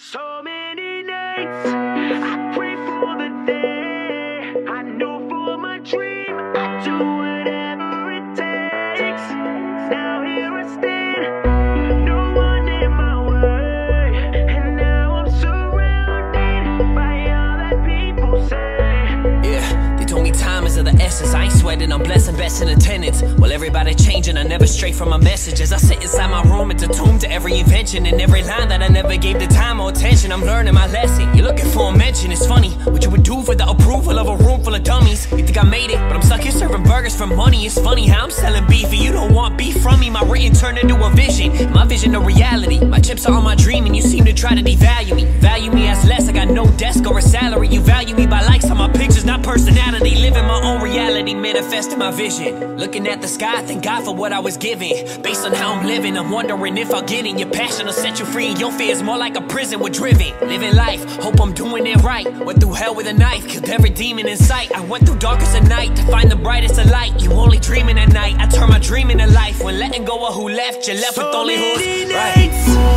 So many nights I pray for the day I know for my dream I do whatever it takes. Now here I stand, no one in my way, and now I'm surrounded by all that people say. Yeah, they told me time is of the essence. I ain't sweating, I'm blessing, best in attendance. Well, everybody changing, I never stray from my messages. I sit inside my room, it's a tomb to every invention and every line that I never gave the time or attention. I'm learning my lesson. You're looking for a mention. It's funny what you would do for the approval of a room full of dummies. You think I made it, but I'm stuck here serving burgers for money. It's funny how I'm selling beef and you don't want beef from me. My written turned into a vision, my vision a reality. My chips are on my dream and you seem to try to devalue me. Value me as less, I got no desk or a salary. You value me by likes on my pictures, not personality. Living my own reality, manifesting my vision. Looking at the sky, thank God for what I was given. Based on how I'm living, I'm wondering if I'll get in. Your passion will set you free, your fear is more like a prison we're driven. Living life, hope I'm doing it right. Went through hell with a knife, killed every demon in sight. I went through darkest of night to find the brightest of light. You only dreaming at night, I turn my dream into life. When letting go of who left, you're left with only who's right.